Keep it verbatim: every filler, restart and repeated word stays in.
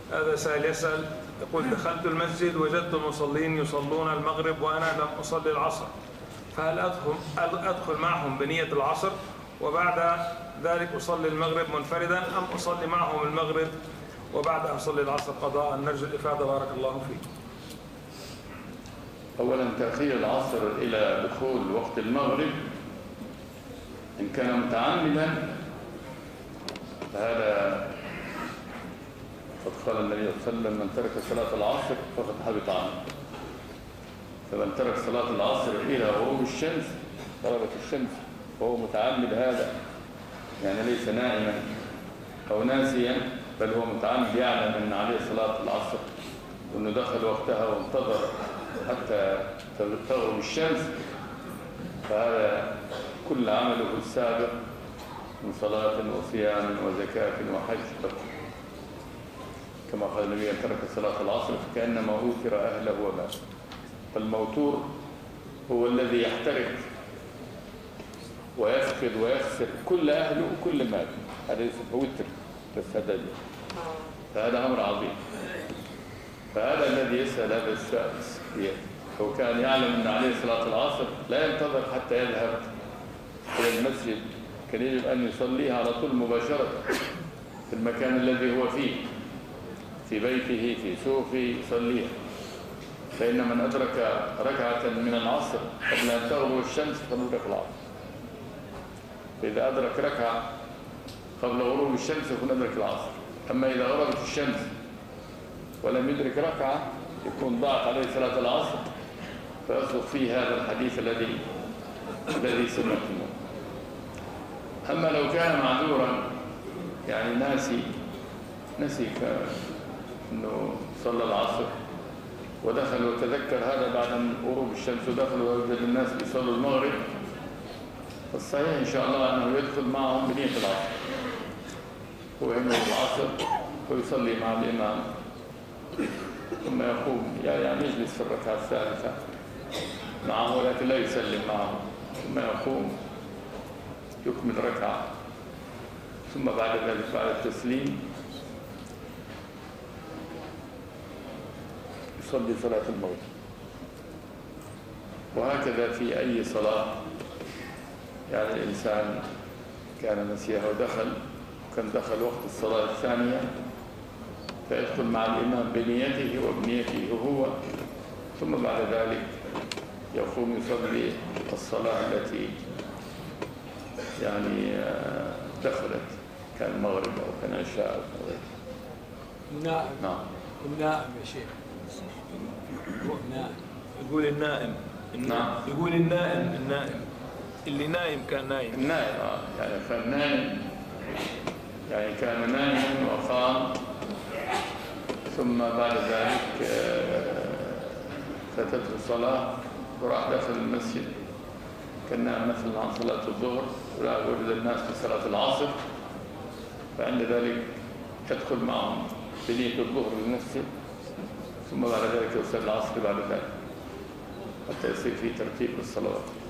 هذا سائل يسأل يقول: دخلت المسجد وجدت المصلين يصلون المغرب وأنا لم أصلي العصر، فهل أدخل, أدخل معهم بنية العصر وبعد ذلك أصلي المغرب منفردا، أم أصلي معهم المغرب وبعد أصلي العصر قضاء؟ نرجو الإفادة بارك الله فيك. أولا تأخير العصر إلى دخول وقت المغرب إن كان متعمدا فهذا قد قال النبي صلى الله عليه وسلم: من ترك صلاة العصر فقد حبط عنه. فمن ترك صلاة العصر إلى غروب الشمس، غربت الشمس، وهو متعمد هذا، يعني ليس نائما أو ناسيا، بل هو متعمد يعلم أن عليه صلاة العصر وأنه دخل وقتها وانتظر حتى تغرب الشمس، فهذا كل عمله السابق من صلاة وصيام وزكاة وحج، كما قال النبي: أن ترك صلاة العصر فكأنما أوتر أهله ومات. فالموتور هو الذي يحترق ويفقد ويخسر كل أهله وكل ماله، هذا يسمى وتر بالسداد. فهذا أمر عظيم. فهذا الذي يسأل هذا السؤال، لو كان يعلم أن عليه صلاة العصر لا ينتظر حتى يذهب إلى المسجد، كان يجب أن يصليها على طول مباشرة في المكان الذي هو فيه، في بيته، في سوقه، يصليها. فإن من أدرك ركعة من العصر قبل أن تغرب الشمس فليدرك العصر. فإذا أدرك ركعة قبل غروب الشمس يكون أدرك العصر. أما إذا غربت الشمس ولم يدرك ركعة يكون ضاعت عليه صلاة العصر، فيصدق فيه هذا الحديث الذي الذي سمعتموه. أما لو كان معذورا، يعني ناسي نسي أنه صلى العصر ودخل وتذكر هذا بعد غروب الشمس، ودخل ووجد الناس بيصلوا المغرب، فالصحيح إن شاء الله أنه يدخل معهم بنية العصر، وينوي العصر ويصلي مع الإمام، ثم يقوم يعني يجلس في الركعة الثالثة معه، ولكن لا يسلم معه، ثم يقوم يكمل ركعة، ثم بعد ذلك بعد التسليم يصلي صلاة المغرب. وهكذا في أي صلاة، يعني الإنسان كان نسيها ودخل، وكان دخل وقت الصلاة الثانية، فيدخل مع الإمام بنيته وبنيته هو، ثم بعد ذلك يقوم يصلي الصلاة التي يعني دخلت، كان المغرب أو كان عشاء أو غيره. النائم. نعم. النائم يا شيخ. نائم. يقول النائم. نعم. يقول النائم النائم اللي نايم كان نايم. النائم آه. يعني كان نايم، يعني كان نائما وقام، ثم بعد ذلك فاتته الصلاة وراح داخل المسجد، كان نام مثلا عن صلاة الظهر ولا وجد الناس في صلاة العصر، فعند ذلك يدخل معهم بنية الظهر لنفسه، ثم بعد ذلك يصلي العصر بعد ذلك حتى يصير في ترتيب الصلوات.